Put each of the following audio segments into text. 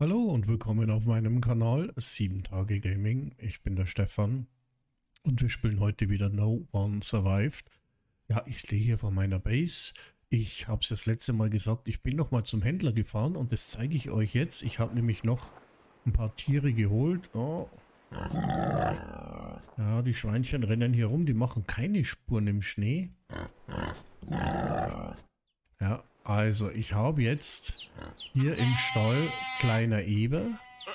Hallo und willkommen auf meinem Kanal 7 Tage Gaming. Ich bin der Stefan und wir spielen heute wieder No One Survived. Ja, ich stehe hier vor meiner Base. Ich habe es das letzte Mal gesagt, ich bin noch mal zum Händler gefahren und das zeige ich euch jetzt. Ich habe nämlich noch ein paar Tiere geholt. Oh. Ja, die Schweinchen rennen hier rum, die machen keine Spuren im Schnee. Ja, also ich habe jetzt hier im Stall kleiner Eber,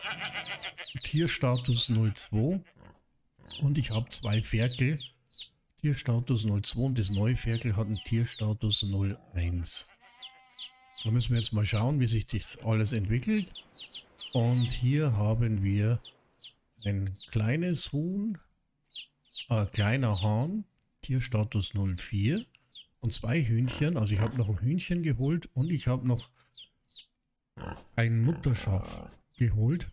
Tierstatus 02 und ich habe zwei Ferkel, Tierstatus 02 und das neue Ferkel hat einen Tierstatus 01. Da müssen wir jetzt mal schauen, wie sich das alles entwickelt. Und hier haben wir ein kleines Huhn, kleiner Hahn, Tierstatus 04 und zwei Hühnchen. Also ich habe noch ein Hühnchen geholt und ich habe noch ein Mutterschaf geholt.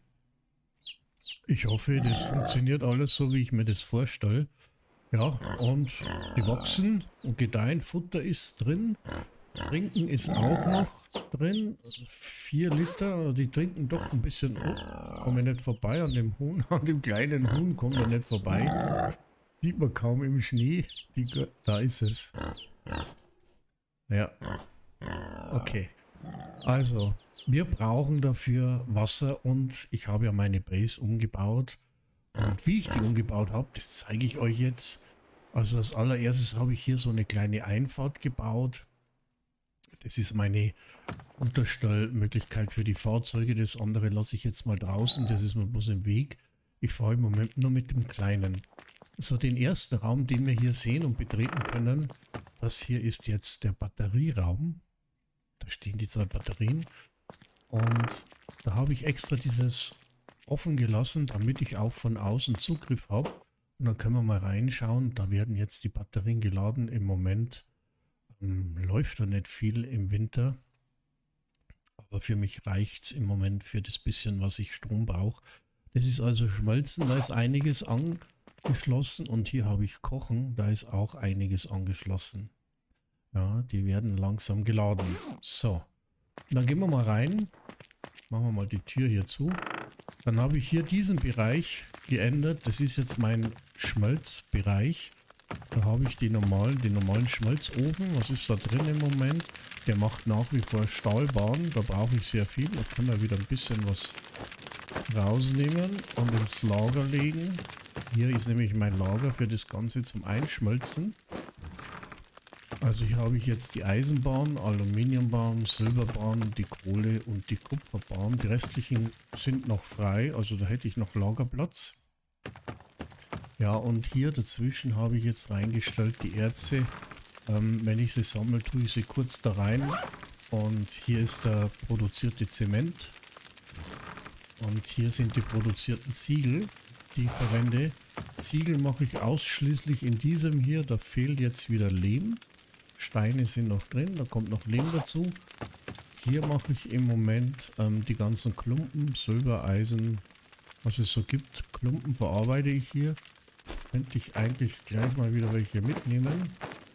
Ich hoffe, das funktioniert alles so, wie ich mir das vorstelle. Ja, und die wachsen und gedeihen. Futter ist drin. Trinken ist auch noch drin. 4 Liter. Die trinken doch ein bisschen. Oh, komme nicht vorbei an dem Huhn. An dem kleinen Huhn kommt er nicht vorbei. Sieht man kaum im Schnee. Da ist es. Ja. Okay. Also, wir brauchen dafür Wasser und ich habe ja meine Base umgebaut. Und wie ich die umgebaut habe, das zeige ich euch jetzt. Also als allererstes habe ich hier so eine kleine Einfahrt gebaut. Das ist meine Unterstellmöglichkeit für die Fahrzeuge. Das andere lasse ich jetzt mal draußen. Das ist mir bloß im Weg. Ich fahre im Moment nur mit dem kleinen. So, den ersten Raum, den wir hier sehen und betreten können, das hier ist jetzt der Batterieraum. Da stehen die 2 Batterien. Und da habe ich extra dieses offen gelassen, damit ich auch von außen Zugriff habe. Und dann können wir mal reinschauen. Da werden jetzt die Batterien geladen. Im Moment läuft da nicht viel im Winter. Aber für mich reicht es im Moment für das bisschen, was ich Strom brauche. Das ist also Schmelzen, da ist einiges angeschlossen. Und hier habe ich Kochen, da ist auch einiges angeschlossen. Ja, die werden langsam geladen. So, dann gehen wir mal rein. Machen wir mal die Tür hier zu. Dann habe ich hier diesen Bereich geändert. Das ist jetzt mein Schmelzbereich. Da habe ich den normalen Schmelzofen. Was ist da drin im Moment? Der macht nach wie vor Stahlbahn. Da brauche ich sehr viel. Da können wir wieder ein bisschen was rausnehmen und ins Lager legen. Hier ist nämlich mein Lager für das Ganze zum Einschmelzen. Also hier habe ich jetzt die Eisenbahn, Aluminiumbahn, Silberbahn, die Kohle und die Kupferbahn. Die restlichen sind noch frei, also da hätte ich noch Lagerplatz. Ja, und hier dazwischen habe ich jetzt reingestellt die Erze. Wenn ich sie sammle, tue ich sie kurz da rein. Und hier ist der produzierte Zement. Und hier sind die produzierten Ziegel, die ich verwende. Ziegel mache ich ausschließlich in diesem hier. Da fehlt jetzt wieder Lehm. Steine sind noch drin, da kommt noch Lehm dazu. Hier mache ich im Moment die ganzen Klumpen, Silber, Eisen, was es so gibt. Klumpen verarbeite ich hier. Könnte ich eigentlich gleich mal wieder welche mitnehmen.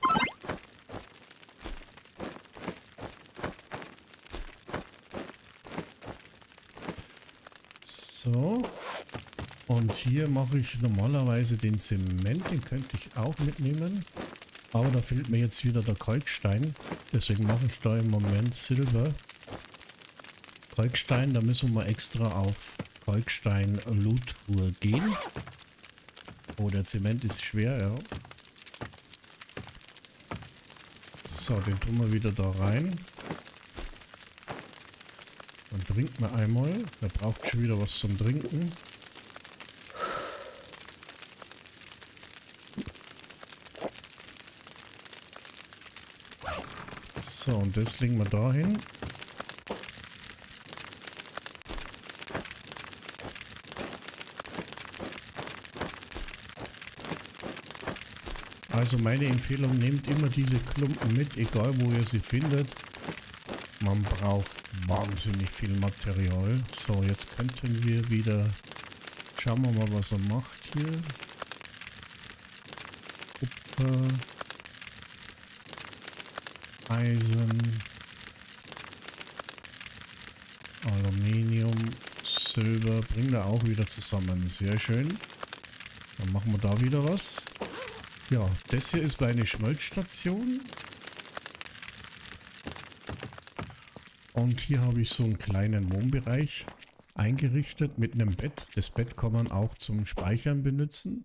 So. Und hier mache ich normalerweise den Zement, den könnte ich auch mitnehmen. Aber da fehlt mir jetzt wieder der Kalkstein. Deswegen mache ich da im Moment Silber. Kalkstein, da müssen wir extra auf Kalkstein-Loot-Tour gehen. Oh, der Zement ist schwer, ja. So, den tun wir wieder da rein. Dann trinken wir einmal. Der braucht schon wieder was zum Trinken. So, und das legen wir da hin. Also meine Empfehlung, nehmt immer diese Klumpen mit, egal wo ihr sie findet. Man braucht wahnsinnig viel Material. So, jetzt könnten wir wieder... Schauen wir mal, was er macht hier. Kupfer... Eisen, Aluminium, Silber bringen wir auch wieder zusammen. Sehr schön. Dann machen wir da wieder was. Ja, das hier ist meine Schmelzstation. Und hier habe ich so einen kleinen Wohnbereich eingerichtet mit einem Bett. Das Bett kann man auch zum Speichern benutzen.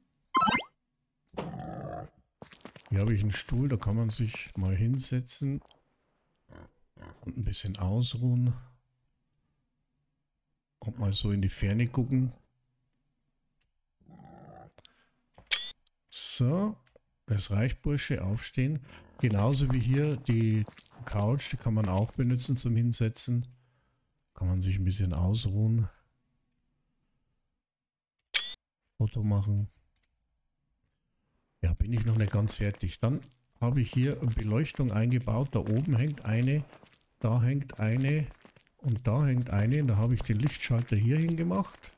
Hier habe ich einen Stuhl, da kann man sich mal hinsetzen und ein bisschen ausruhen und mal so in die Ferne gucken. So, das reicht, Bursche, aufstehen. Genauso wie hier die Couch, die kann man auch benutzen zum Hinsetzen. Kann man sich ein bisschen ausruhen. Foto machen. Ja, bin ich noch nicht ganz fertig. Dann habe ich hier Beleuchtung eingebaut. Da oben hängt eine, da hängt eine und da hängt eine. Da habe ich den Lichtschalter hier hingemacht.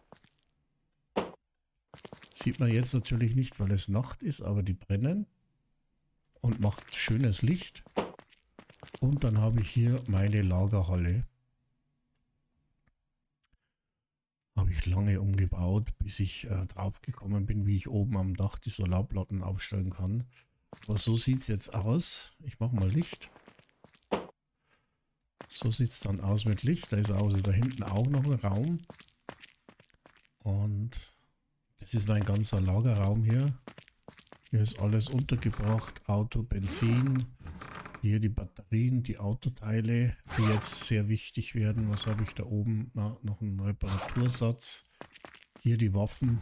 Sieht man jetzt natürlich nicht, weil es Nacht ist, aber die brennen und macht schönes Licht. Und dann habe ich hier meine Lagerhalle. Habe ich lange umgebaut, bis ich drauf gekommen bin, wie ich oben am Dach die Solarplatten aufstellen kann. Aber so sieht es jetzt aus. Ich mache mal Licht. So sieht es dann aus mit Licht. Da ist also da hinten auch noch ein Raum. Und das ist mein ganzer Lagerraum hier. Hier ist alles untergebracht. Auto, Benzin. Hier die Batterien, die Autoteile, die jetzt sehr wichtig werden. Was habe ich da oben? Na, noch einen Reparatursatz. Hier die Waffen.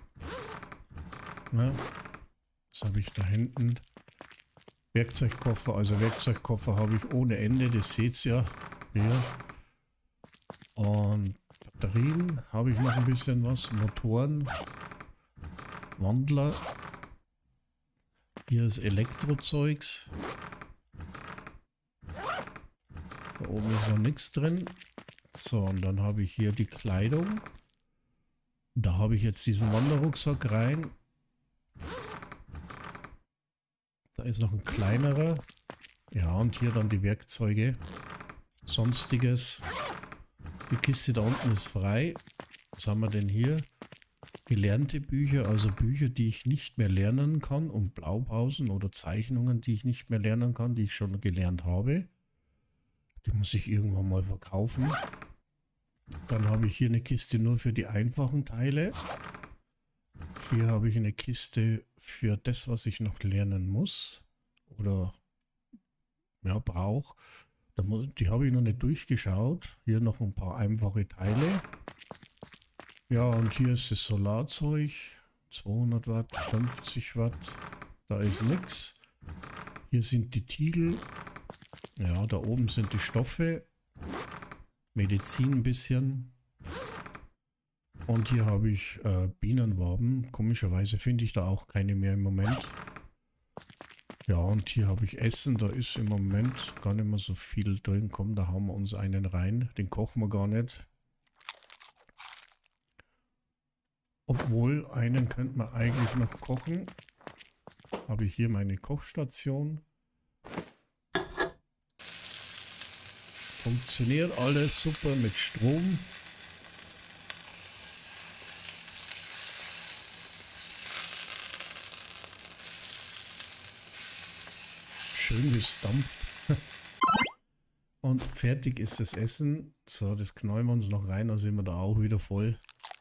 Ja, was habe ich da hinten? Werkzeugkoffer. Also Werkzeugkoffer habe ich ohne Ende. Das seht ihr ja. Hier. Und Batterien habe ich noch ein bisschen was. Motoren. Wandler. Hier ist Elektrozeugs. Da oben ist noch nichts drin. So, und dann habe ich hier die Kleidung. Da habe ich jetzt diesen Wanderrucksack rein. Da ist noch ein kleinerer. Ja, und hier dann die Werkzeuge. Sonstiges. Die Kiste da unten ist frei. Was haben wir denn hier? Gelernte Bücher, also Bücher, die ich nicht mehr lernen kann. Und Blaupausen oder Zeichnungen, die ich nicht mehr lernen kann, die ich schon gelernt habe. Die muss ich irgendwann mal verkaufen. Dann habe ich hier eine Kiste nur für die einfachen Teile. Hier habe ich eine Kiste für das, was ich noch lernen muss. Oder ja, brauche. Die habe ich noch nicht durchgeschaut. Hier noch ein paar einfache Teile. Ja, und hier ist das Solarzeug. 200 Watt, 50 Watt. Da ist nichts. Hier sind die Tiegel. Ja, da oben sind die Stoffe, Medizin ein bisschen. Und hier habe ich Bienenwaben. Komischerweise finde ich da auch keine mehr im Moment. Ja, und hier habe ich Essen. Da ist im Moment gar nicht mehr so viel drin. Komm, da hauen wir uns einen rein. Den kochen wir gar nicht. Obwohl, einen könnte man eigentlich noch kochen. Habe ich hier meine Kochstation. Funktioniert alles super mit Strom. Schön, wie es dampft. Und fertig ist das Essen. So, das knallen wir uns noch rein, dann sind wir da auch wieder voll.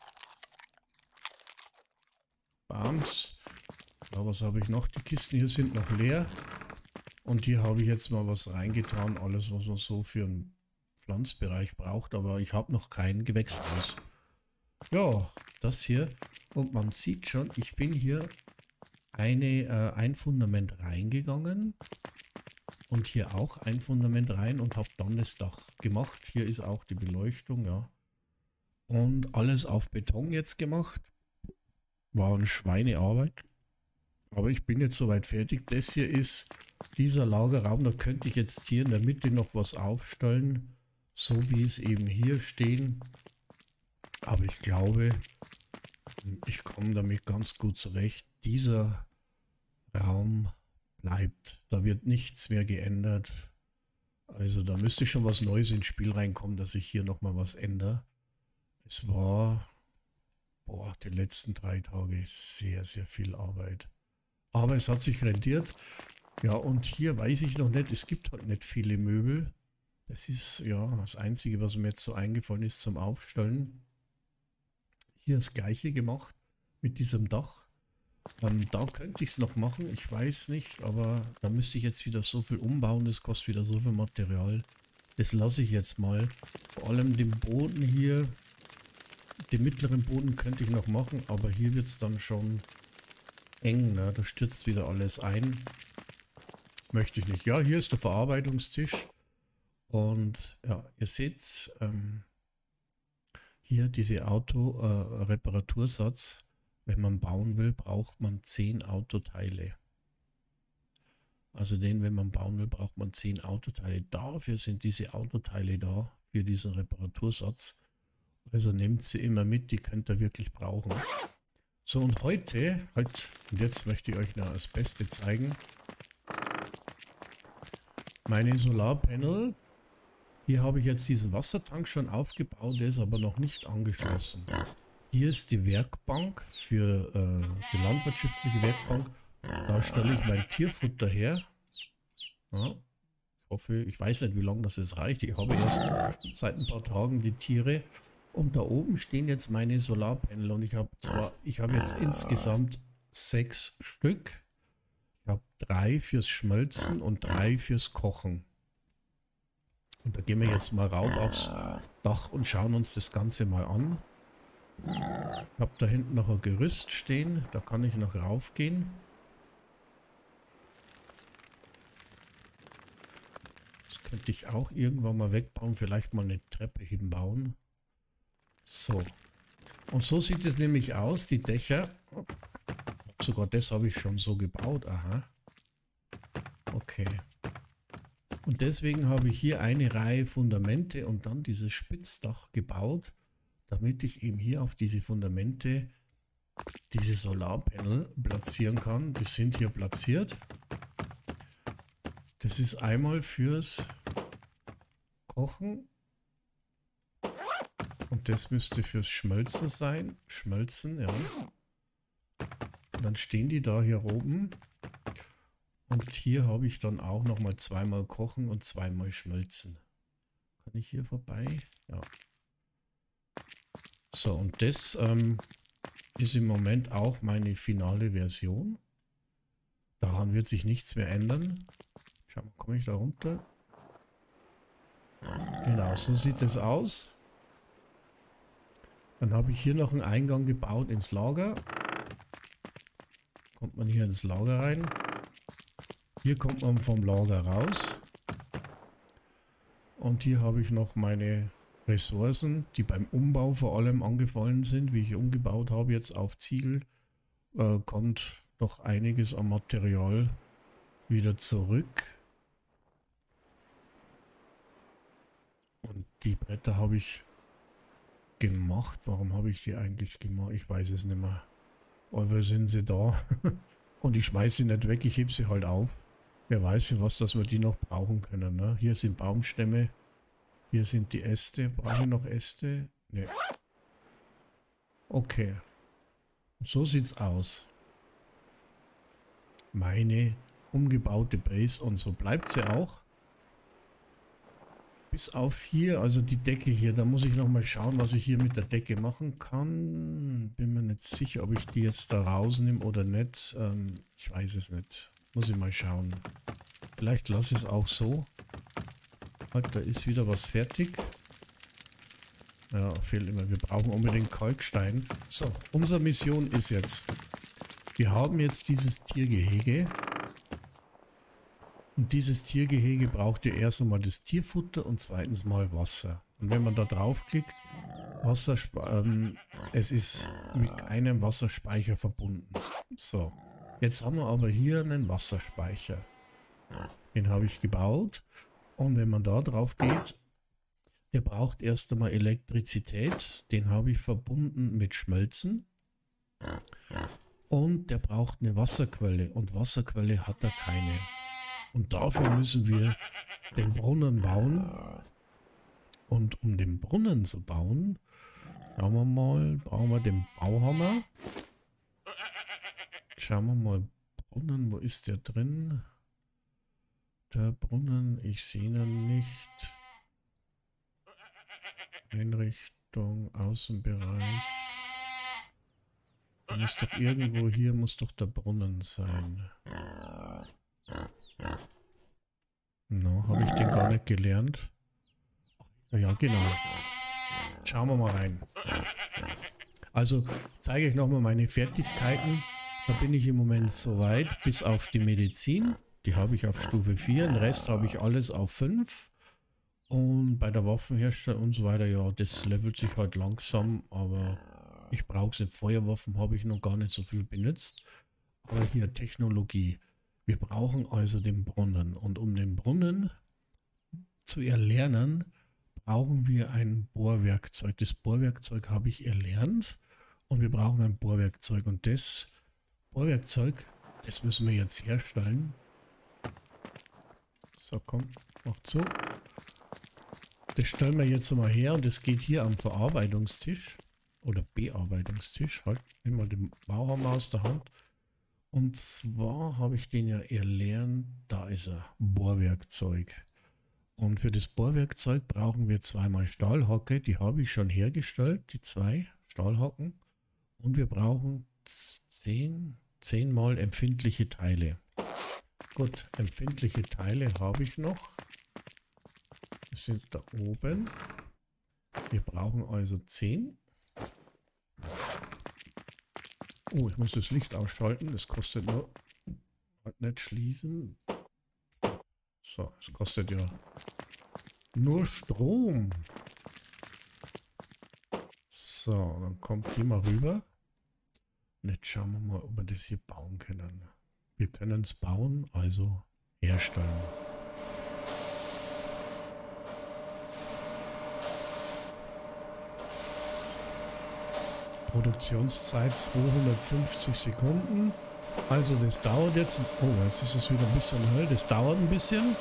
Bams. Ja, was habe ich noch? Die Kisten hier sind noch leer. Und hier habe ich jetzt mal was reingetan, alles was man so für einen Pflanzbereich braucht, aber ich habe noch kein Gewächshaus. Ja, das hier. Und man sieht schon, ich bin hier ein Fundament reingegangen und hier auch ein Fundament rein und habe dann das Dach gemacht. Hier ist auch die Beleuchtung, ja. Und alles auf Beton jetzt gemacht. War eine Schweinearbeit. Aber ich bin jetzt soweit fertig. Das hier ist dieser Lagerraum. Da könnte ich jetzt hier in der Mitte noch was aufstellen. So wie es eben hier stehen. Aber ich glaube, ich komme damit ganz gut zurecht. Dieser Raum bleibt. Da wird nichts mehr geändert. Also da müsste schon was Neues ins Spiel reinkommen, dass ich hier nochmal was ändere. Es war, boah, die letzten 3 Tage sehr, sehr viel Arbeit. Aber es hat sich rentiert. Ja, und hier weiß ich noch nicht, es gibt halt nicht viele Möbel. Das ist ja das Einzige, was mir jetzt so eingefallen ist zum Aufstellen. Hier das Gleiche gemacht mit diesem Dach. Da könnte ich es noch machen, ich weiß nicht, aber da müsste ich jetzt wieder so viel umbauen, das kostet wieder so viel Material. Das lasse ich jetzt mal. Vor allem den Boden hier, den mittleren Boden könnte ich noch machen, aber hier wird es dann schon eng, ne? Da stürzt wieder alles ein. Möchte ich nicht. Ja, hier ist der Verarbeitungstisch. Und ja, ihr seht hier diese Auto-Reparatursatz. Wenn man bauen will, braucht man 10 Autoteile. Also wenn man bauen will, braucht man 10 Autoteile. Dafür sind diese Autoteile da, für diesen Reparatursatz. Also nehmt sie immer mit, die könnt ihr wirklich brauchen. So, und heute, und jetzt möchte ich euch noch das Beste zeigen. Meine Solarpanel. Hier habe ich jetzt diesen Wassertank schon aufgebaut, der ist aber noch nicht angeschlossen. Hier ist die Werkbank für die landwirtschaftliche Werkbank. Da stelle ich mein Tierfutter her. Ja, ich hoffe, ich weiß nicht, wie lange das jetzt reicht. Ich habe erst seit ein paar Tagen die Tiere. Und da oben stehen jetzt meine Solarpanel. Und ich habe jetzt insgesamt 6 Stück. Ich habe 3 fürs Schmelzen und 3 fürs Kochen. Und da gehen wir jetzt mal rauf aufs Dach und schauen uns das Ganze mal an. Ich habe da hinten noch ein Gerüst stehen, da kann ich noch raufgehen. Das könnte ich auch irgendwann mal wegbauen, vielleicht mal eine Treppe hinbauen. So. Und so sieht es nämlich aus, die Dächer. Sogar das habe ich schon so gebaut, aha. Okay. Und deswegen habe ich hier eine Reihe Fundamente und dann dieses Spitzdach gebaut, damit ich eben hier auf diese Fundamente diese Solarpanel platzieren kann. Die sind hier platziert. Das ist einmal fürs Kochen und das müsste fürs Schmelzen sein. Schmelzen, ja. Und dann stehen die da hier oben. Und hier habe ich dann auch nochmal zweimal kochen und zweimal schmelzen. Kann ich hier vorbei? Ja. So, und das ist im Moment auch meine finale Version. Daran wird sich nichts mehr ändern. Schau mal, komme ich da runter? Genau, so sieht es aus. Dann habe ich hier noch einen Eingang gebaut ins Lager. Kommt man hier ins Lager rein. Hier kommt man vom Lager raus. Und hier habe ich noch meine Ressourcen, die beim Umbau vor allem angefallen sind, wie ich umgebaut habe jetzt auf Ziegel, kommt doch einiges an Material wieder zurück. Und die Bretter habe ich gemacht. Warum habe ich die eigentlich gemacht? Ich weiß es nicht mehr. Aber sind sie da? Und ich schmeiße sie nicht weg, ich hebe sie halt auf. Wer weiß für was, dass wir die noch brauchen können. Ne? Hier sind Baumstämme. Hier sind die Äste. Brauche ich noch Äste? Ne. Okay. Und so sieht's aus. Meine umgebaute Base und so bleibt sie auch. Bis auf hier, also die Decke hier, da muss ich nochmal schauen, was ich hier mit der Decke machen kann. Bin mir nicht sicher, ob ich die jetzt da rausnehme oder nicht. Ich weiß es nicht. Muss ich mal schauen. Vielleicht lasse ich es auch so. Halt, da ist wieder was fertig. Ja, fehlt immer. Wir brauchen unbedingt Kalkstein. So, unsere Mission ist jetzt, wir haben jetzt dieses Tiergehege. Und dieses Tiergehege braucht ja erst einmal das Tierfutter und zweitens mal Wasser. Und wenn man da draufklickt, es ist mit einem Wasserspeicher verbunden. So, jetzt haben wir aber hier einen Wasserspeicher. Den habe ich gebaut. Und wenn man da drauf geht, der braucht erst einmal Elektrizität. Den habe ich verbunden mit Schmelzen. Und der braucht eine Wasserquelle. Und Wasserquelle hat er keine. Und dafür müssen wir den Brunnen bauen. Und um den Brunnen zu bauen, Schauen wir mal, brauchen wir den Bauhammer. Schauen wir mal, Brunnen, wo ist der drin? Der Brunnen, ich sehe ihn nicht. Einrichtung, Außenbereich. Da muss doch irgendwo hier, muss doch der Brunnen sein. No, habe ich den gar nicht gelernt. Ja, genau. Schauen wir mal rein. Also zeige ich nochmal meine Fertigkeiten. Da bin ich im Moment soweit, bis auf die Medizin. Die habe ich auf Stufe 4. Den Rest habe ich alles auf 5. Und bei der Waffenherstellung und so weiter, ja, das levelt sich halt langsam. Aber ich brauche es nicht. Feuerwaffen habe ich noch gar nicht so viel benutzt. Aber hier Technologie. Wir brauchen also den Brunnen. Und um den Brunnen zu erlernen, brauchen wir ein Bohrwerkzeug. Das Bohrwerkzeug habe ich erlernt. Und wir brauchen ein Bohrwerkzeug. Und das Bohrwerkzeug, das müssen wir jetzt herstellen. So, komm, mach zu. Das stellen wir jetzt mal her und das geht hier am Verarbeitungstisch oder Bearbeitungstisch. Halt, nimm mal den Bauhammer aus der Hand. Und zwar habe ich den ja erlernt, da ist er, Bohrwerkzeug. Und für das Bohrwerkzeug brauchen wir zweimal Stahlhacke, die habe ich schon hergestellt, die 2 Stahlhacken. Und wir brauchen 10 mal empfindliche Teile. Gut, empfindliche Teile habe ich noch. Das sind da oben. Wir brauchen also 10. Oh, ich muss das Licht ausschalten. Das kostet nur... Nicht schließen. So, es kostet ja nur Strom. So, dann kommt die mal rüber. Und jetzt schauen wir mal, ob wir das hier bauen können. Wir können es bauen, also herstellen. Produktionszeit 250 Sekunden. Also das dauert jetzt... Oh, jetzt ist es wieder ein bisschen hell. Das dauert ein bisschen.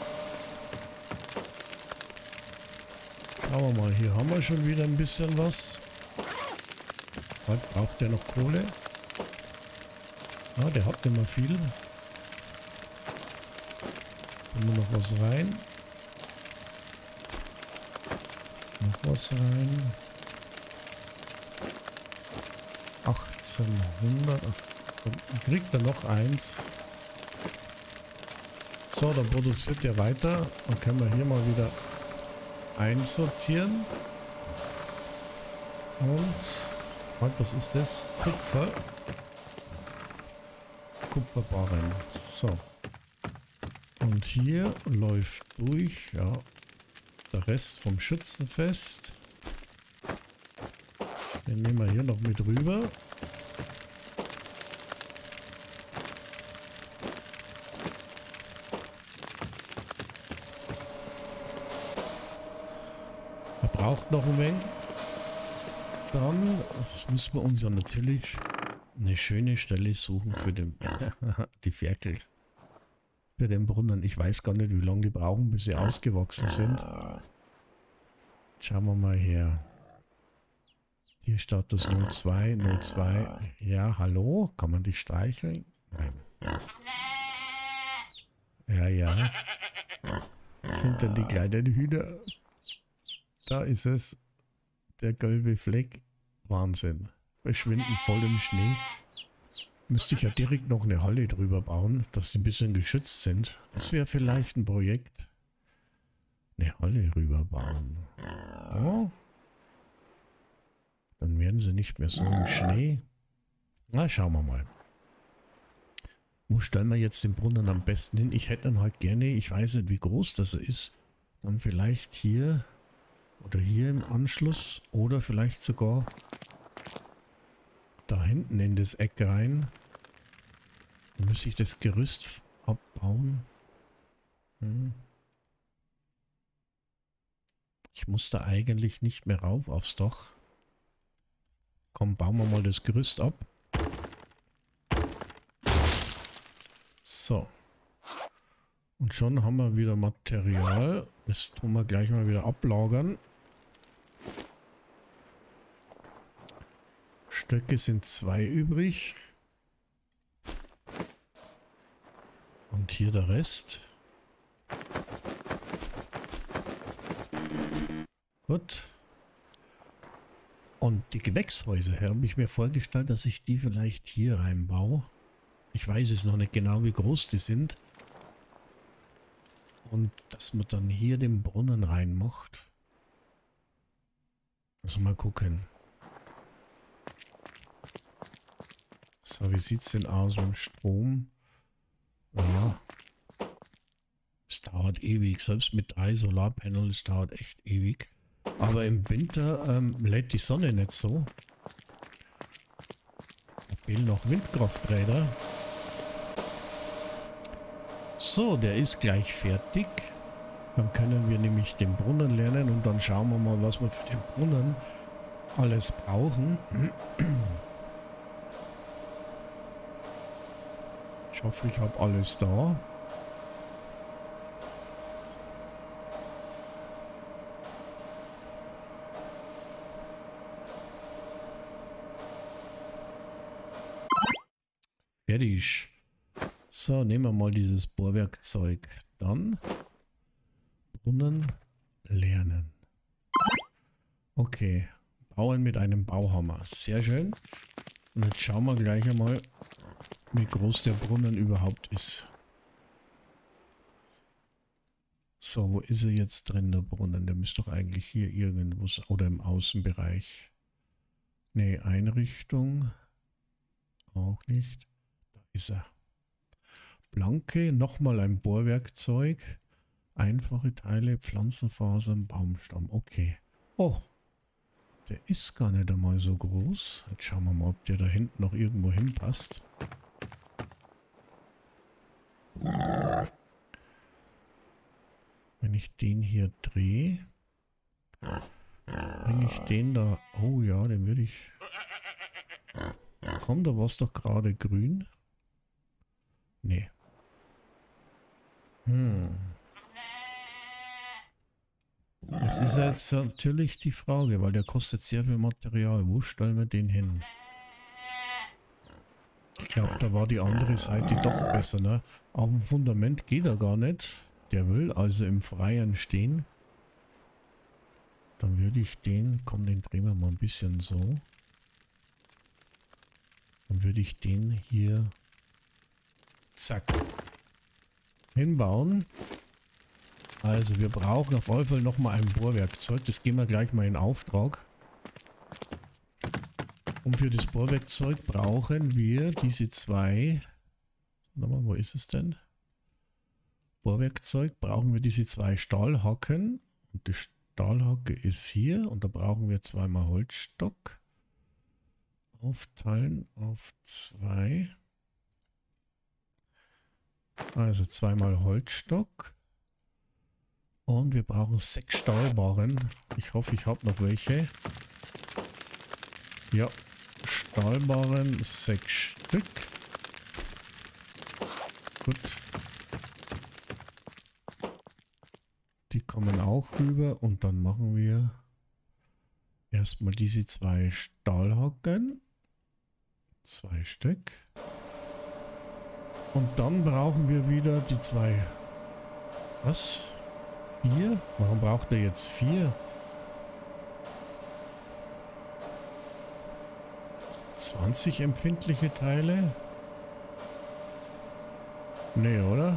Schauen wir mal, hier haben wir schon wieder ein bisschen was. Was braucht der noch Kohle? Ah, der hat nicht mehr viel. Haben wir noch was rein? Noch was rein. 1800. Dann kriegt er noch eins. So, dann produziert er weiter. Dann können wir hier mal wieder einsortieren. Und was ist das? Kupfer. Kupferbarren. So. Und hier läuft durch, ja, der Rest vom Schützenfest. Den nehmen wir hier noch mit rüber. Er braucht noch ein wenig. Dann müssen wir uns ja natürlich eine schöne Stelle suchen für den die Ferkel. Für den Brunnen. Ich weiß gar nicht, wie lange die brauchen, bis sie ausgewachsen sind. Schauen wir mal her. Hier Status 02, 02. Ja, hallo? Kann man dich streicheln? Nein. Ja, ja. Sind denn die kleinen Hühner? Da ist es. Der gelbe Fleck. Wahnsinn. Verschwinden voll im Schnee. Müsste ich ja direkt noch eine Halle drüber bauen, dass die ein bisschen geschützt sind. Das wäre vielleicht ein Projekt. Eine Halle rüber bauen. Oh. Dann werden sie nicht mehr so im Schnee. Na, schauen wir mal. Wo stellen wir jetzt den Brunnen am besten hin? Ich hätte dann halt gerne, ich weiß nicht, wie groß das ist. Dann vielleicht hier oder hier im Anschluss oder vielleicht sogar da hinten in das Eck rein. Dann müsste ich das Gerüst abbauen. Ich muss da eigentlich nicht mehr rauf aufs Dach. Komm, bauen wir mal das Gerüst ab. So. Und schon haben wir wieder Material. Das tun wir gleich mal wieder ablagern. Stöcke sind 2 übrig. Und hier der Rest. Gut. Und die Gewächshäuser habe ich mir vorgestellt, dass ich die vielleicht hier reinbaue. Ich weiß es noch nicht genau, wie groß die sind. Und dass man dann hier den Brunnen reinmacht. Also mal gucken. So, wie sieht es denn aus mit dem Strom? Ja. Es dauert ewig. Selbst mit 3 Solarpanels, es dauert echt ewig. Aber im Winter lädt die Sonne nicht so. Da fehlen noch Windkrafträder. So, der ist gleich fertig. Dann können wir nämlich den Brunnen lernen und dann schauen wir mal, was wir für den Brunnen alles brauchen. Ich hoffe, ich habe alles da. Fertig. So, nehmen wir mal dieses Bohrwerkzeug. Dann Brunnen lernen. Okay. Bauen mit einem Bauhammer. Sehr schön. Und jetzt schauen wir gleich einmal, wie groß der Brunnen überhaupt ist. So, wo ist er jetzt drin, der Brunnen? Der müsste doch eigentlich hier irgendwo oder im Außenbereich. Ne, Einrichtung. Auch nicht. Da ist er. Blanke, nochmal ein Bohrwerkzeug. Einfache Teile, Pflanzenfasern, Baumstamm. Okay. Oh, der ist gar nicht einmal so groß. Jetzt schauen wir mal, ob der da hinten noch irgendwo hinpasst. Wenn ich den hier drehe, bringe ich den da... Oh ja, den würde ich... Komm, da war es doch gerade grün. Nee. Das ist jetzt natürlich die Frage, weil der kostet sehr viel Material. Wo stellen wir den hin? Ich glaube, da war die andere Seite doch besser, ne? Auf dem Fundament geht er gar nicht. Der will also im Freien stehen. Dann würde ich den... Komm, den drehen wir mal ein bisschen so. Dann würde ich den hier... Zack. Hinbauen. Also wir brauchen auf jeden Fall nochmal ein Bohrwerkzeug. Das geben wir gleich mal in Auftrag. Und für das Bohrwerkzeug brauchen wir diese 2... Warte mal, wo ist es denn? Bohrwerkzeug brauchen wir diese 2 Stahlhaken. Und die Stahlhacke ist hier. Und da brauchen wir 2-mal Holzstock. Aufteilen auf 2. Also 2-mal Holzstock. Und wir brauchen 6 Stahlbarren. Ich hoffe, ich habe noch welche. Ja, Stahlbarren 6 Stück. Gut. Die kommen auch rüber und dann machen wir erstmal diese 2 Stahlhaken. 2 Stück. Und dann brauchen wir wieder die 2. Was? 4? Warum braucht er jetzt 4? 20 empfindliche Teile? Nee, oder?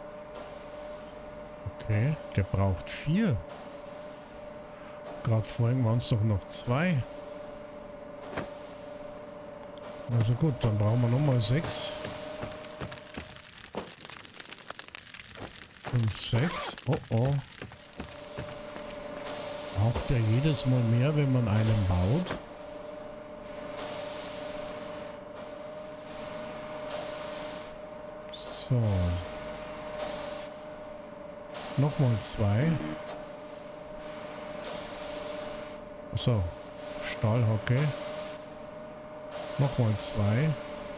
Okay, der braucht 4. Gerade vorhin waren es doch noch 2. Also gut, dann brauchen wir nochmal 6. 5, 6. Oh oh. Braucht er jedes Mal mehr, wenn man einen baut? So. Nochmal 2. So. Stahlhocke. Nochmal 2.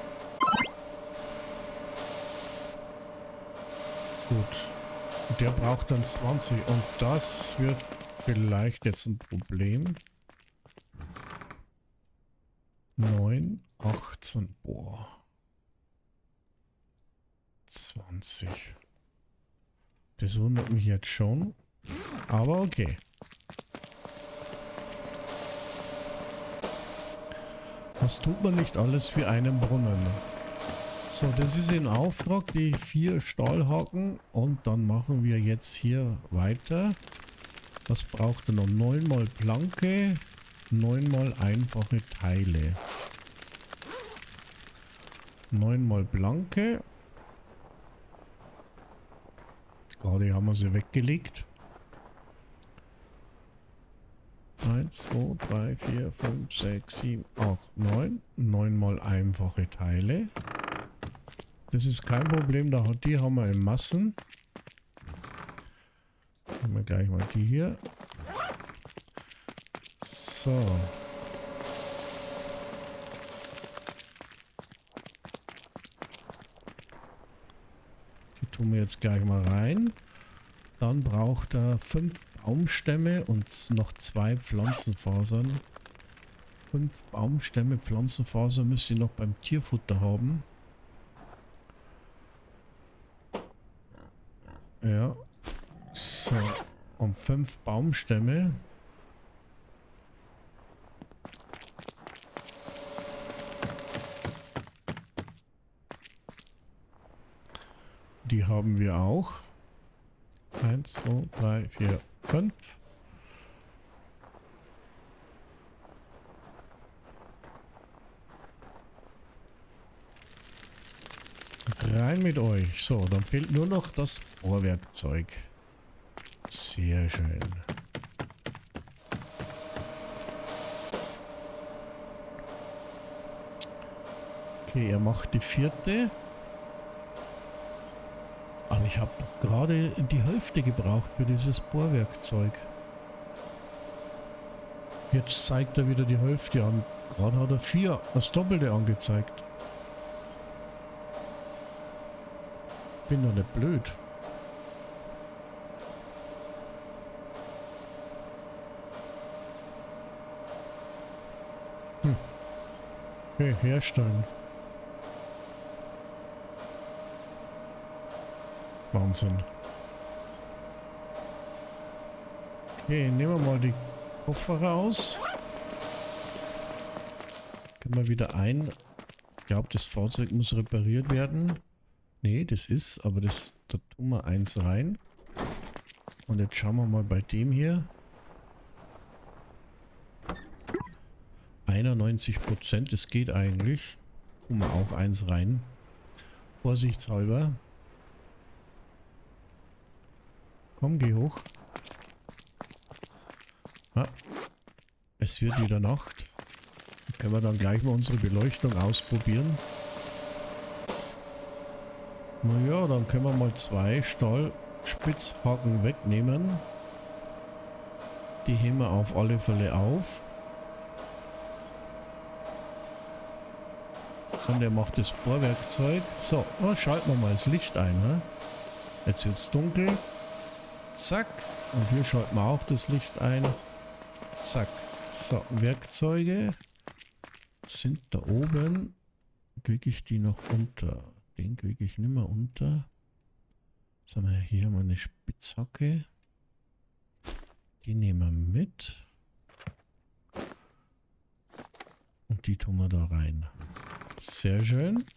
Gut. Und der braucht dann 20. Und das wird vielleicht jetzt ein Problem. 9, 18. Boah. 20. Das wundert mich jetzt schon. Aber okay. Was tut man nicht alles für einen Brunnen? So, das ist in Auftrag, die 4 Stahlhaken. Und dann machen wir jetzt hier weiter. Was braucht er noch? 9 mal Planke, 9 mal einfache Teile. 9 mal Planke. Gerade haben wir sie weggelegt. 1, 2, 3, 4, 5, 6, 7, 8, 9. 9 mal einfache Teile. Das ist kein Problem, die haben wir in Massen. Nehmen wir gleich mal die hier. So. Die tun wir jetzt gleich mal rein. Dann braucht er 5 Baumstämme und noch 2 Pflanzenfasern. 5 Baumstämme, Pflanzenfaser müsst ihr noch beim Tierfutter haben. Ja. So. Und 5 Baumstämme. Die haben wir auch. 1, 2, 3, 4, 5. Rein mit euch. So, dann fehlt nur noch das Bohrwerkzeug. Sehr schön. Okay, er macht die 4. Aber ich habe doch gerade die Hälfte gebraucht für dieses Bohrwerkzeug. Jetzt zeigt er wieder die Hälfte an. Gerade hat er 4, das Doppelte angezeigt. Bin doch nicht blöd. Okay, herstellen. Wahnsinn. Okay, nehmen wir mal die Koffer raus. Können wir wieder ein. Ich glaube, das Fahrzeug muss repariert werden. Nee, das ist, aber das, da tun wir eins rein. Und jetzt schauen wir mal bei dem hier. 91%, das geht eigentlich. Tun wir auch eins rein. Vorsichtshalber. Komm, geh hoch. Ah, es wird wieder Nacht. Da können wir dann gleich mal unsere Beleuchtung ausprobieren. Naja, dann können wir mal 2 Stahlspitzhaken wegnehmen. Die heben wir auf alle Fälle auf. Und der macht das Bohrwerkzeug. So, schalten wir mal das Licht ein. Ne? Jetzt wird es dunkel. Zack. Und hier schalten wir auch das Licht ein. Zack. So, Werkzeuge sind da oben. Kriege ich die noch unter? Den kriege ich nicht mehr unter. Jetzt haben wir hier mal eine Spitzhacke. Die nehmen wir mit. Und die tun wir da rein. Sehr schön. Und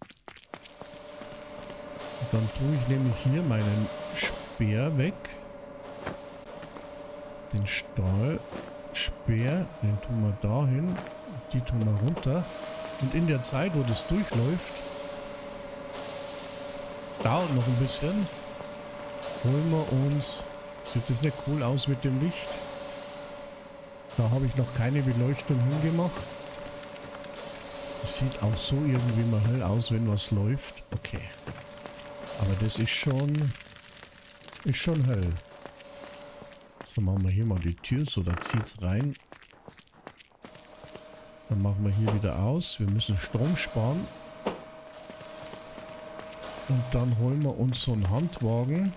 dann tue ich nämlich hier meinen Speer weg. Den Stahlspeer, den tun wir da hin. Die tun wir runter. Und in der Zeit, wo das durchläuft, es dauert noch ein bisschen, holen wir uns, sieht das nicht cool aus mit dem Licht? Da habe ich noch keine Beleuchtung hingemacht. Es sieht auch so irgendwie mal hell aus, wenn was läuft. Okay. Aber das ist schon hell. So, machen wir hier mal die Tür, so, da zieht es rein. Dann machen wir hier wieder aus. Wir müssen Strom sparen. Und dann holen wir uns so einen Handwagen.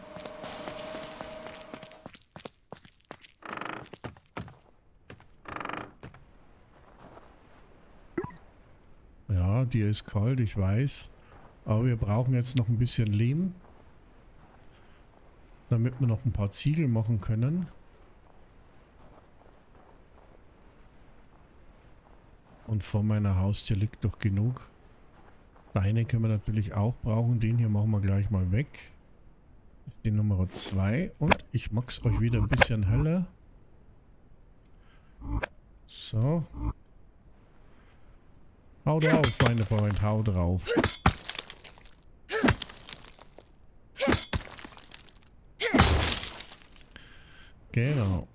Ja, dir ist kalt, ich weiß. Aber wir brauchen jetzt noch ein bisschen Lehm, damit wir noch ein paar Ziegel machen können. Und vor meiner Haustür liegt doch genug. Steine können wir natürlich auch brauchen. Den hier machen wir gleich mal weg. Das ist die Nummer 2. Und ich mache es euch wieder ein bisschen heller. So. Hau drauf, meine Freund, hau drauf. Genau.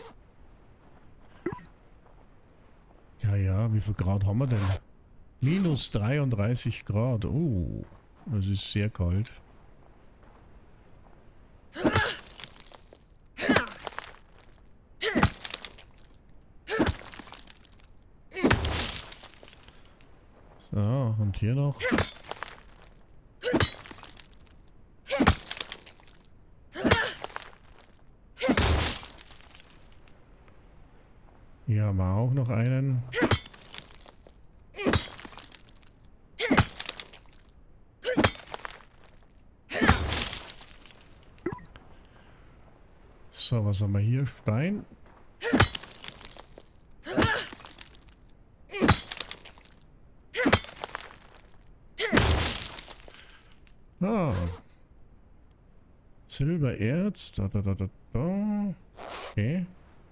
Ja, ja, wie viel Grad haben wir denn? Minus 33 Grad. Oh, das ist sehr kalt. So, und hier noch. Hier haben wir auch noch einen. So, was haben wir hier? Stein. Ah. Silbererz. Da. Okay.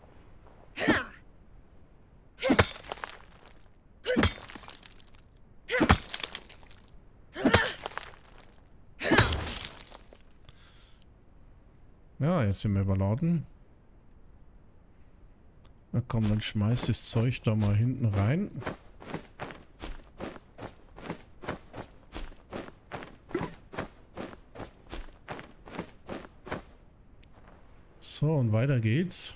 Ja, jetzt sind wir überladen. Na komm, dann schmeiß das Zeug da mal hinten rein. So, und weiter geht's.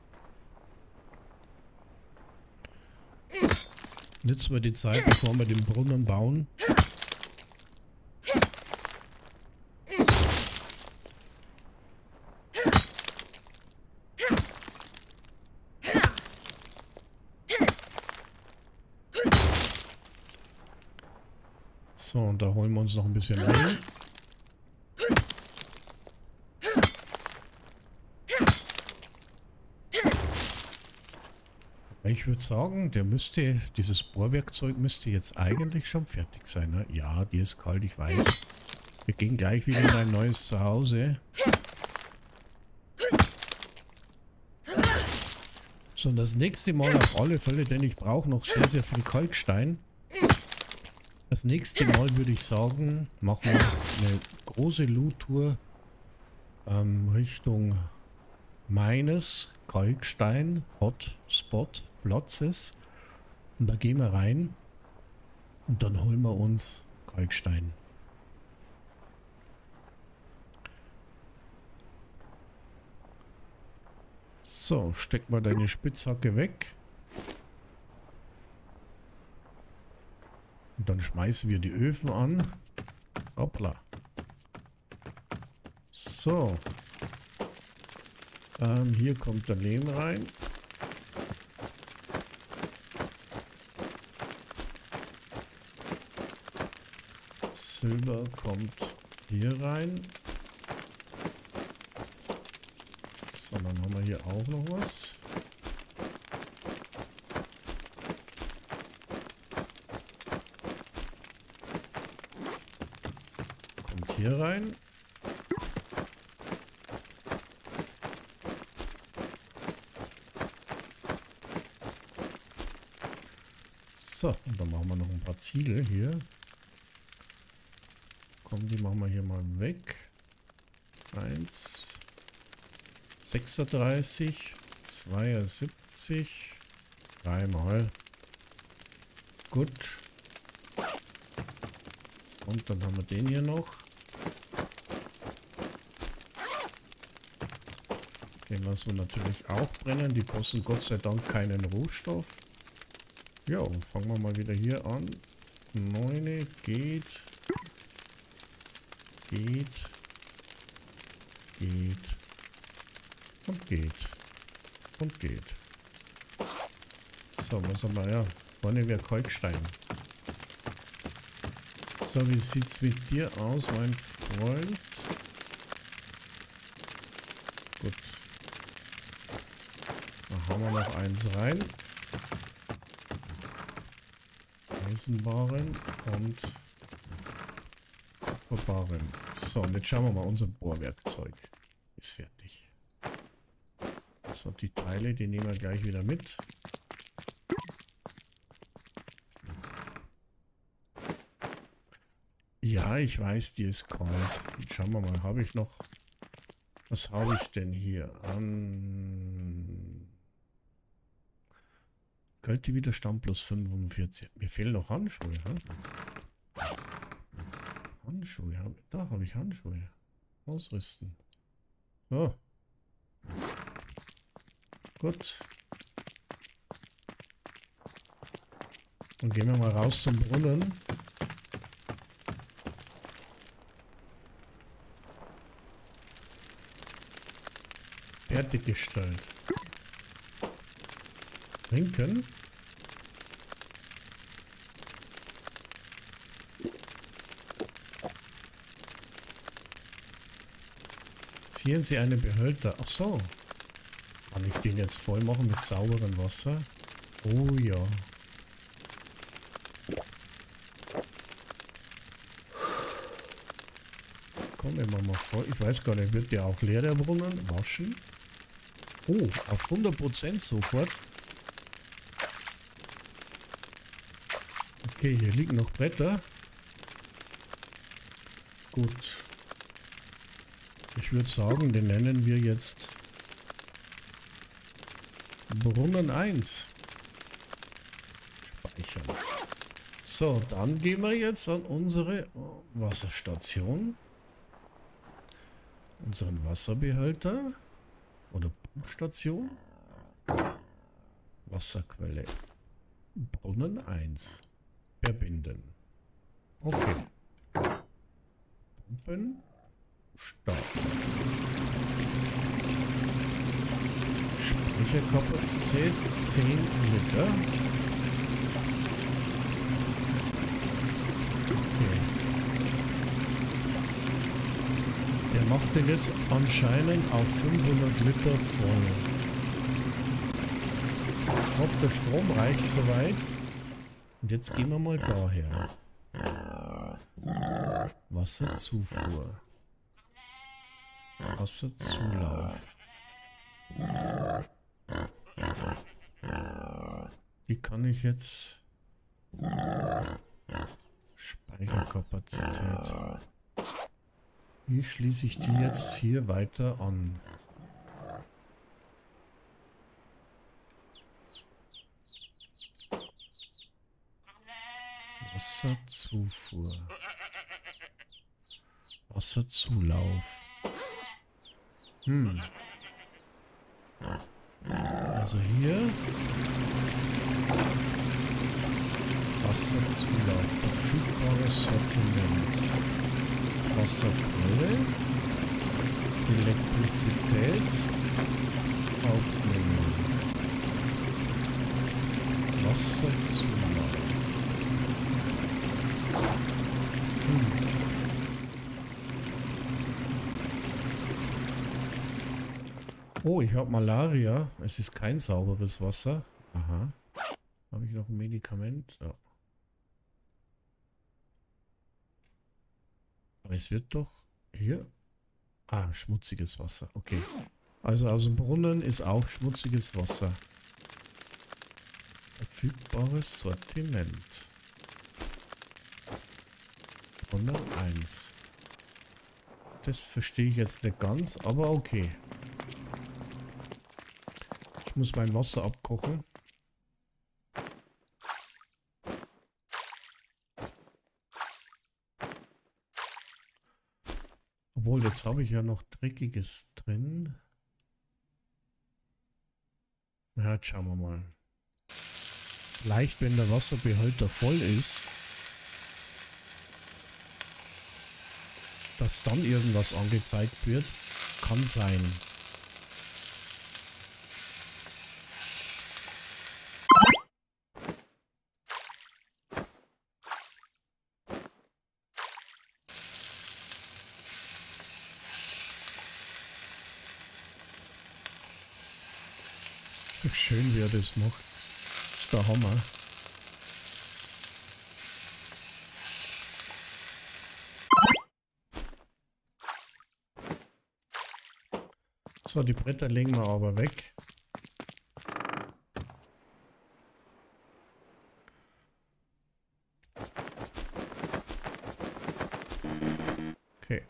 Nutzen wir die Zeit, bevor wir den Brunnen bauen. So, und da holen wir uns noch ein bisschen Lehm. Ich würde sagen, dieses Bohrwerkzeug müsste jetzt eigentlich schon fertig sein. Ne? Ja, dir ist kalt, ich weiß. Wir gehen gleich wieder in ein neues Zuhause. So, und das nächste Mal auf alle Fälle, denn ich brauche noch sehr, sehr viel Kalkstein. Das nächste Mal würde ich sagen, machen wir eine große Loot-Tour Richtung meines Kalkstein-Hotspot-Platzes. Und da gehen wir rein und dann holen wir uns Kalkstein. So, steck mal deine Spitzhacke weg. Und dann schmeißen wir die Öfen an. Hoppla. So. Hier kommt der Lehm rein. Silber kommt hier rein. So, dann haben wir hier auch noch was. Kommt hier rein. So, und dann machen wir noch ein paar Ziegel hier. Komm, die machen wir hier mal weg. 1, 36, 72, dreimal. Gut. Und dann haben wir den hier noch. Den lassen wir natürlich auch brennen. Die kosten Gott sei Dank keinen Rohstoff. Ja, und fangen wir mal wieder hier an. 9 geht. Geht. Geht. Und geht. Und geht. So, was haben wir? Ja, vorne wäre Kalkstein. So, wie sieht's mit dir aus, mein Freund? Gut. Da haben wir noch eins rein. Eisenbarren und Kupferbarren. So, und jetzt schauen wir mal, unser Bohrwerkzeug ist fertig. So, die Teile, die nehmen wir gleich wieder mit. Ja, ich weiß, die ist kalt. Jetzt schauen wir mal, habe ich noch... Was habe ich denn hier an... Kältewiderstand plus 45. Mir fehlen noch Handschuhe, hä? Handschuhe, da habe ich Handschuhe. Ausrüsten. So. Gut. Dann gehen wir mal raus zum Brunnen. Fertiggestellt. Trinken. Ziehen Sie einen Behälter. Ach so. Kann ich den jetzt voll machen mit sauberem Wasser? Oh ja. Komm, wir machen mal voll. Ich weiß gar nicht, wird der auch leer, der Brunnen? Waschen? Oh, auf 100% sofort. Okay, hier liegen noch Bretter. Gut. Ich würde sagen, den nennen wir jetzt Brunnen 1. Speichern. So, dann gehen wir jetzt an unsere Wasserstation. Unseren Wasserbehälter. Oder Pumpstation. Wasserquelle. Brunnen 1. Verbinden. Okay. Pumpen. Start. Speicherkapazität 10 Liter. Okay. Der macht den jetzt anscheinend auf 500 Liter voll. Ich hoffe, der Strom reicht soweit. Und jetzt gehen wir mal daher. Wasserzufuhr. Wasserzulauf. Die kann ich jetzt... Speicherkapazität. Wie schließe ich die jetzt hier weiter an? Wasserzufuhr. Wasserzulauf. Also hier Wasserzulauf, verfügbares Sortiment, Wasserquelle, Elektrizität, Hauptmenge, Wasserzulauf. Oh, ich habe Malaria. Es ist kein sauberes Wasser. Aha. Habe ich noch ein Medikament? Ja. Aber es wird doch hier... Ah, schmutziges Wasser. Okay. Also aus dem Brunnen ist auch schmutziges Wasser. Verfügbares Sortiment. Brunnen 1. Das verstehe ich jetzt nicht ganz, aber okay. Ich muss mein Wasser abkochen. Obwohl, jetzt habe ich ja noch Dreckiges drin. Na, jetzt schauen wir mal. Vielleicht, wenn der Wasserbehälter voll ist, dass dann irgendwas angezeigt wird, kann sein. Schön, wie er das macht. Das ist der Hammer. So, die Bretter legen wir aber weg. Okay.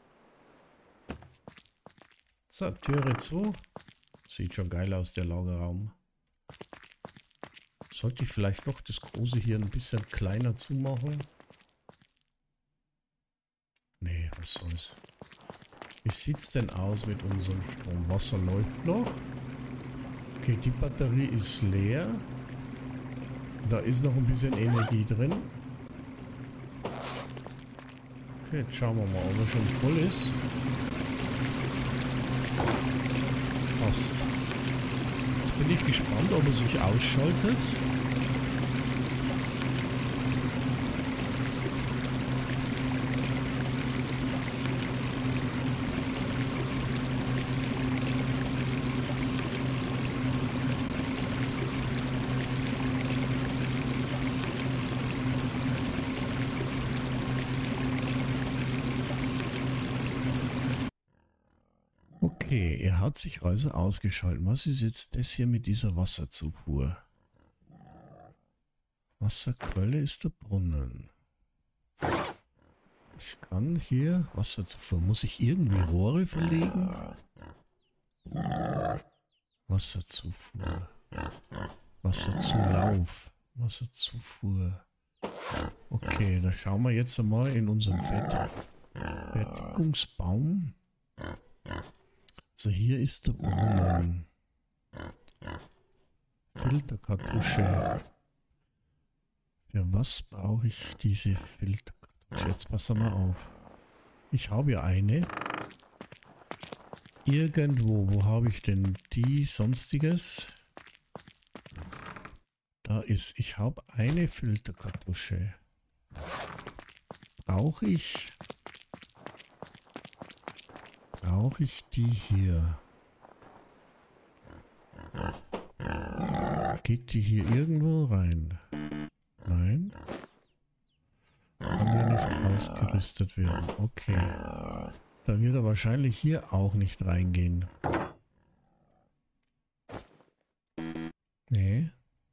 So, Türe zu. Sieht schon geil aus, der Lagerraum. Sollte ich vielleicht noch das große hier ein bisschen kleiner zumachen? Nee, was soll's. Wie sieht's denn aus mit unserem Strom? Wasser läuft noch. Okay, die Batterie ist leer. Da ist noch ein bisschen Energie drin. Okay, jetzt schauen wir mal, ob er schon voll ist. Passt. Jetzt bin ich gespannt, ob er sich ausschaltet. Okay, er hat sich also ausgeschaltet. Was ist jetzt das hier mit dieser Wasserzufuhr? Wasserquelle ist der Brunnen. Ich kann hier Wasserzufuhr. Muss ich irgendwie Rohre verlegen? Wasserzufuhr. Wasserzulauf. Wasserzufuhr. Okay, da schauen wir jetzt einmal in unseren Fertigungsbaum. Also hier ist der Brunnen. Filterkartusche. Für was brauche ich diese Filterkartusche? Jetzt passen wir auf. Ich habe ja eine. Irgendwo. Wo habe ich denn die? Sonstiges? Da ist. Ich habe eine Filterkartusche. Brauche ich die hier? Geht die hier irgendwo rein? Nein. Kann ja nicht ausgerüstet werden. Okay. Da wird er wahrscheinlich hier auch nicht reingehen. Nee.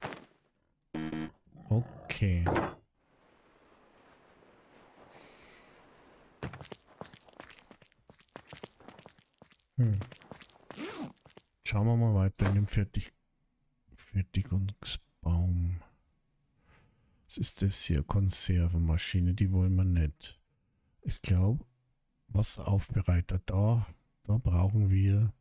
Okay. Schauen wir mal weiter in dem Fertigungsbaum. Was ist das hier? Konservenmaschine, die wollen wir nicht. Ich glaube, Wasseraufbereiter, da brauchen wir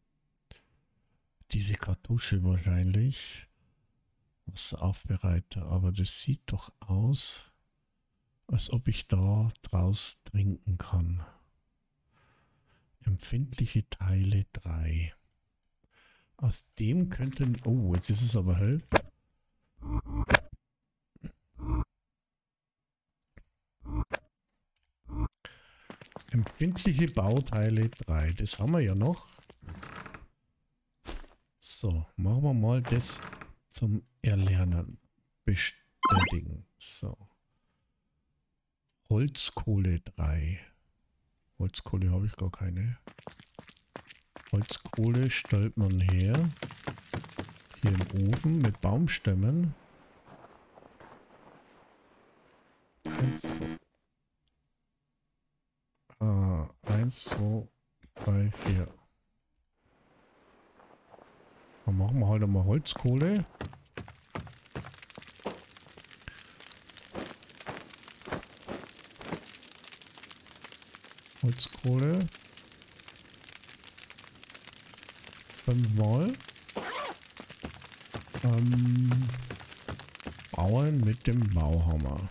diese Kartusche wahrscheinlich. Wasseraufbereiter, aber das sieht doch aus, als ob ich da draus trinken kann. Empfindliche Teile 3. Aus dem könnten... Oh, jetzt ist es aber hell. Empfindliche Bauteile 3. Das haben wir ja noch. So, machen wir mal das zum Erlernen. Bestätigen. So. Holzkohle 3. Holzkohle habe ich gar keine. Holzkohle stellt man her. Hier im Ofen mit Baumstämmen. 1, 2, 3, 4. Dann machen wir halt einmal Holzkohle. Holzkohle. 5-mal. Bauen mit dem Bauhammer.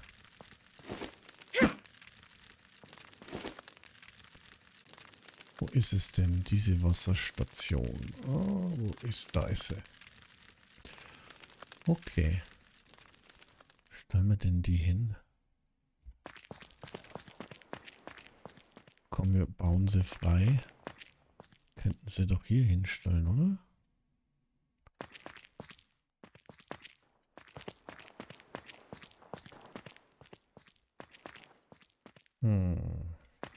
Wo ist es denn, diese Wasserstation? Oh, wo ist, da ist sie. Okay. Stellen wir denn die hin? Komm, wir bauen sie frei. Könnten sie doch hier hinstellen, oder? Hm.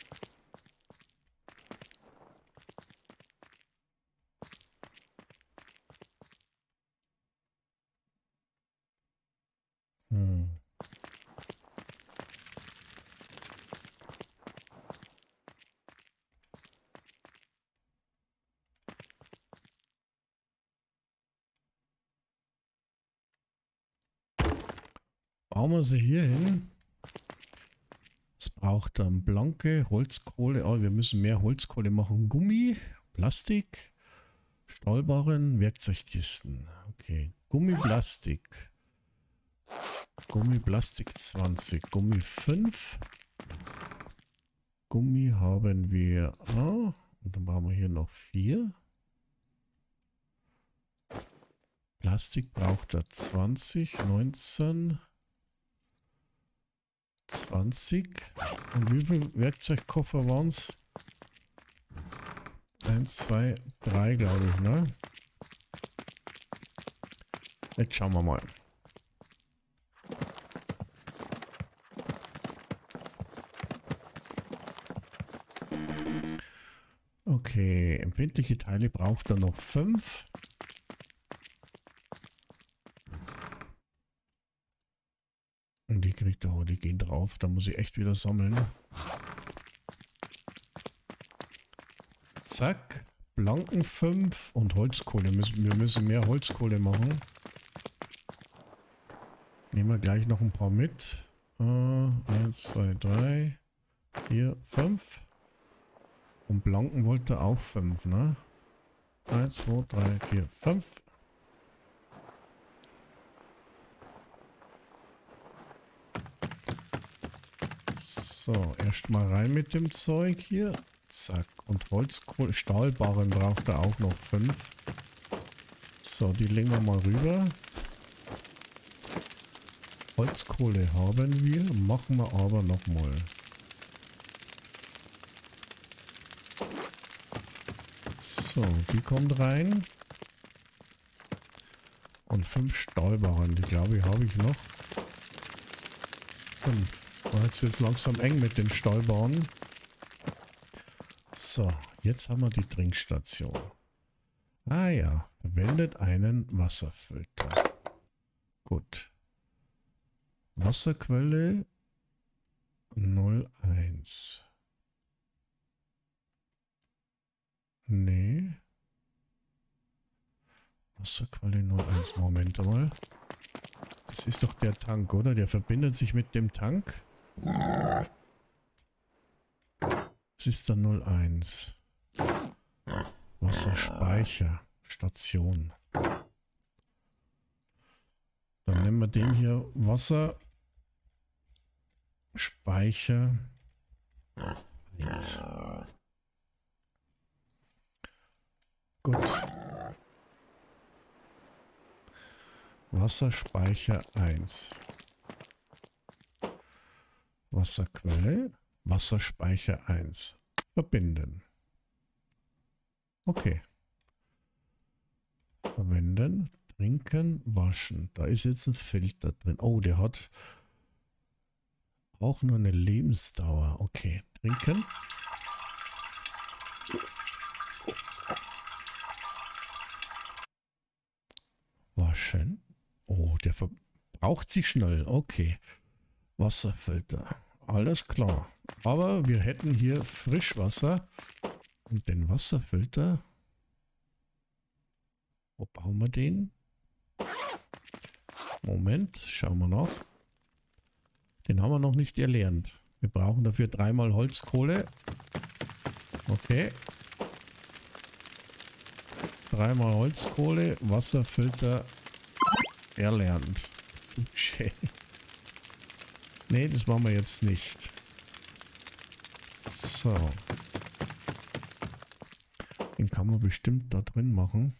Hm. Bauen wir sie hier hin. Es braucht dann blanke Holzkohle. Oh, wir müssen mehr Holzkohle machen. Gummi, Plastik, Stahlbarren, Werkzeugkisten. Okay, Gummi, Plastik. Gummi, Plastik 20. Gummi 5. Gummi haben wir. Ah, und dann brauchen wir hier noch 4. Plastik braucht er 20, 19, 20. Und wie viele Werkzeugkoffer waren es? 1, 2, 3, glaube ich, ne? Jetzt schauen wir mal. Okay, empfindliche Teile braucht er noch 5. Und die kriegt er, oh, die gehen drauf. Da muss ich echt wieder sammeln. Zack. Blanken 5 und Holzkohle. Wir müssen mehr Holzkohle machen. Nehmen wir gleich noch ein paar mit. 1, 2, 3, 4, 5. Und Blanken wollte auch 5, ne? 1, 2, 3, 4, 5. So, erstmal rein mit dem Zeug hier. Zack. Und Holzkohle, Stahlbarren braucht er auch noch 5. So, die legen wir mal rüber. Holzkohle haben wir, machen wir aber nochmal. So, die kommt rein. Und 5 Stahlbarren, die glaube ich habe ich noch. 5. Und jetzt wird es langsam eng mit den Stahlbarren. So, jetzt haben wir die Trinkstation. Ah ja, verwendet einen Wasserfilter. Gut. Wasserquelle 01. Nee. Wasserquelle 01. Moment mal. Das ist doch der Tank, oder? Der verbindet sich mit dem Tank. Das ist der 01. Wasserspeicher. Station. Dann nehmen wir den hier Wasserspeicher 1. Gut. Wasserspeicher 1. Wasserquelle. Wasserspeicher 1. Verbinden. Okay. Verwenden. Trinken, waschen. Da ist jetzt ein Filter drin. Oh, der hat auch nur eine Lebensdauer. Okay. Trinken. Waschen. Oh, der verbraucht sich schnell. Okay. Wasserfilter. Alles klar. Aber wir hätten hier Frischwasser. Und den Wasserfilter. Wo bauen wir den? Moment, schauen wir noch. Den haben wir noch nicht erlernt. Wir brauchen dafür 3-mal Holzkohle. Okay. 3-mal Holzkohle, Wasserfilter erlernt. Okay. Nee, das machen wir jetzt nicht. So. Den kann man bestimmt da drin machen.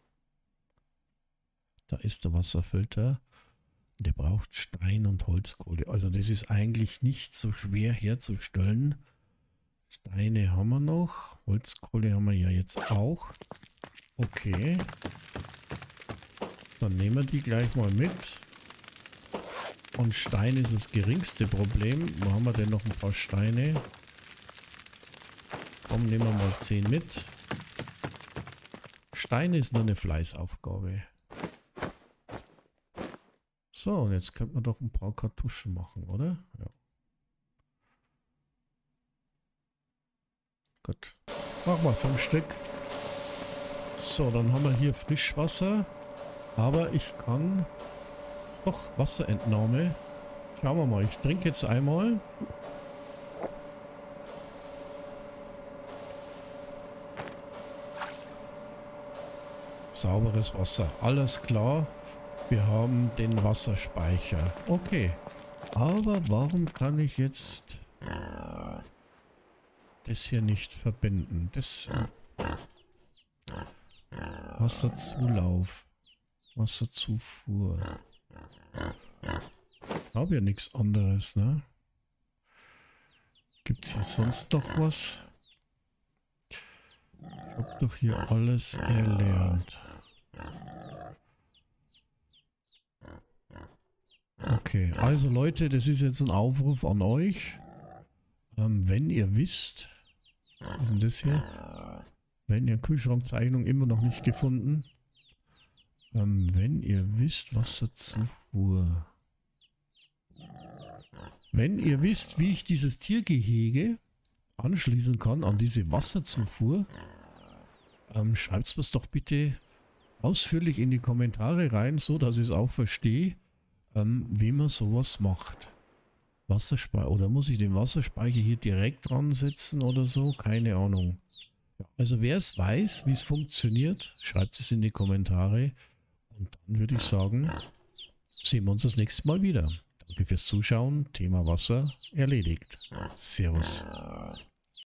Da ist der Wasserfilter. Der braucht Stein und Holzkohle. Also das ist eigentlich nicht so schwer herzustellen. Steine haben wir noch. Holzkohle haben wir ja jetzt auch. Okay. Dann nehmen wir die gleich mal mit. Und Stein ist das geringste Problem. Wo haben wir denn noch ein paar Steine? Komm, nehmen wir mal 10 mit. Stein ist nur eine Fleißaufgabe. So, und jetzt könnte man doch ein paar Kartuschen machen, oder? Ja. Gut. Machen wir 5 Stück. So, dann haben wir hier Frischwasser. Aber ich kann... Doch, Wasserentnahme. Schauen wir mal. Ich trinke jetzt einmal. Sauberes Wasser. Alles klar. Wir haben den Wasserspeicher. Okay. Aber warum kann ich jetzt das hier nicht verbinden? Das Wasserzulauf. Wasserzufuhr. Ich habe ja nichts anderes, ne? Gibt es hier sonst noch was? Ich habe doch hier alles erlernt. Okay, also Leute, das ist jetzt ein Aufruf an euch. Wenn ihr wisst, was ist denn das hier? Wenn ihr Kühlschrankzeichnung immer noch nicht gefunden. Wenn ihr wisst, Wasserzufuhr. Wenn ihr wisst, wie ich dieses Tiergehege anschließen kann an diese Wasserzufuhr, schreibt es doch bitte ausführlich in die Kommentare rein, so dass ich es auch verstehe, wie man sowas macht. Wasserspeicher, oder muss ich den Wasserspeicher hier direkt dran setzen oder so? Keine Ahnung. Also wer es weiß, wie es funktioniert, schreibt es in die Kommentare. Und dann würde ich sagen, sehen wir uns das nächste Mal wieder. Danke fürs Zuschauen. Thema Wasser erledigt. Servus.